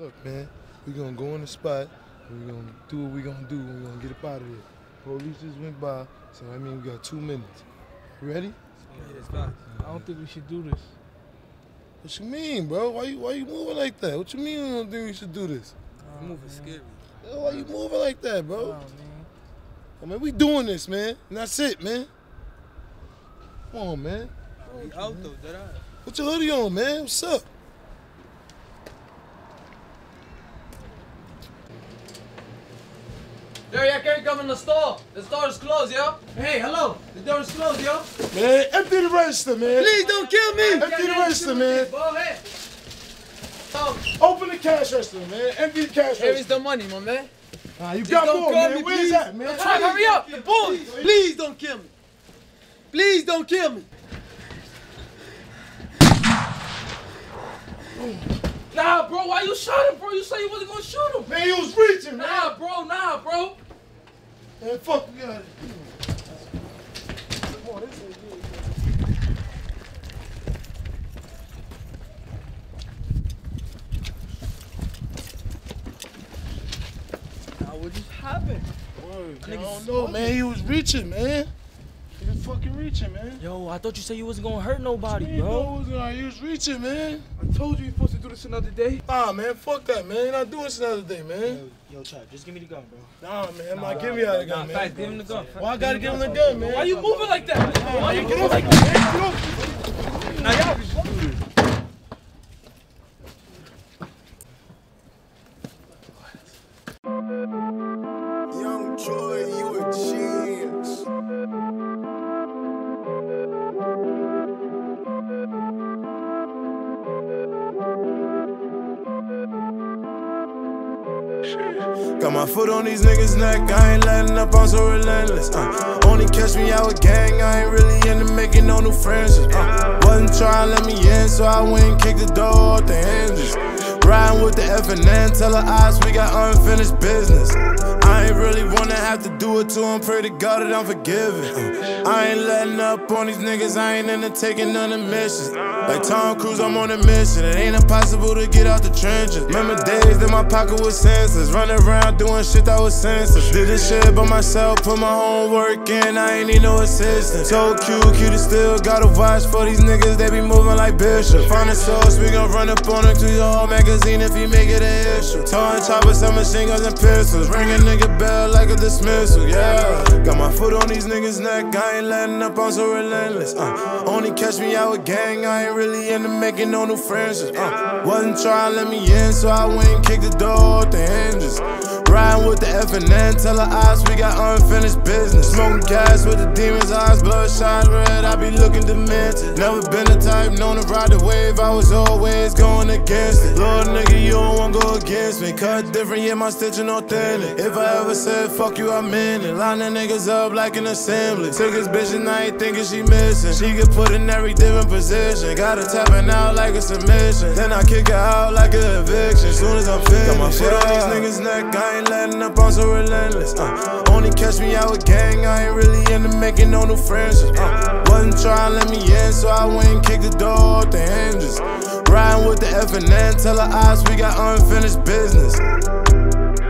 Look, man, we gonna go in the spot, and we gonna do what we gonna do, and we gonna get up out of here. Police just went by, so I mean we got 2 minutes. You ready? Yeah, I don't think we should do this. What you mean, bro? Why you moving like that? What you mean you don't think we should do this? You moving scary. Yo, why you moving like that, bro? Oh, man. I mean, we doing this, man, and that's it, man. Come on, man. We out though, dead eye. Put your hoodie on, man. What's up? Jerry, I can't come in the store. The store is closed, yo. Hey, hello. The door is closed, yo. Man, empty the register, man. Please don't kill me. Empty the register, man. Go ahead. Open the cash register, man. Empty the cash register. Here is the money, my man. You Just got don't more, kill man. me, Where's please. that, man? I'm trying to hurry up. The boys. Please don't kill me. Please don't kill me. Nah, bro, why you shot him, bro? You said you wasn't gonna shoot him. Man, you was reaching, man. Nah, bro, Man, fuck you guys. What just happened? I don't know, man. He was reaching, man. He was fucking reaching, man. Yo, I thought you said you wasn't gonna hurt nobody, He bro. was reaching, man. I told you you're supposed to do this another day. Nah, man, fuck that, man. You're not doing this another day, man. Yo, Chad, just give me the gun, bro. Nah, man, I'm not giving y'all the gun, man. Fact, give him the gun. Why I gotta give him the gun, man? Why you moving like that? Why you moving like that, man? Get off. Now y'all just do this. Young Joy, you a genius. Got my foot on these niggas' neck, I ain't letting up, I'm so relentless. Only catch me out with gang, I ain't really into making no new friendships. Wasn't trying to let me in, so I went and kicked the door off the hinges. Riding with the FNN, tell her eyes we got unfinished business. I ain't really wanna have to do it to him, pray to God that I'm forgiven. I ain't letting up on these niggas, I ain't into taking none of missions. Like Tom Cruise, I'm on a mission, it ain't impossible to get out the trenches. Remember days that my pocket was senseless, running around doing shit that was senseless. Did this shit by myself, put my homework in, I ain't need no assistance. So cute still gotta watch for these niggas, they be moving like Bishop. Find a source, we gon' run up on him to your whole magazine if he make it an issue. Towing choppers, some machine guns and pistols, ringing nigga bell like a dismissal, yeah. Got my foot on these niggas' neck, I ain't letting up, I'm so relentless. Only catch me out with gang, I ain't really into making no new friendships. Wasn't trying to let me in, so I went and kicked the door off the hinges. Riding with the FNN, tell her eyes we got unfinished business. Smoking gas with the demons' eyes, bloodshot red, I be looking demented. Never been the type known to ride the wave, I was always going against it. Little nigga, you don't wanna go against me. Cut different, yeah, my stitching authentic. If I ever said fuck you, I meant it. Line the niggas up like an assembly. Took his bitch and I ain't thinking she missing. She get put in every different position. Got her tapping out like a submission. Then I kick her out like an eviction. Soon as I'm finished, got my foot on these niggas' neck, I ain't letting up, I'm so relentless. Only catch me out with gang, I ain't really into making no new friendships. Wasn't trying to let me in, so I went and kicked the door off the hinges. Riding with the FNN, tell her eyes we got unfinished business.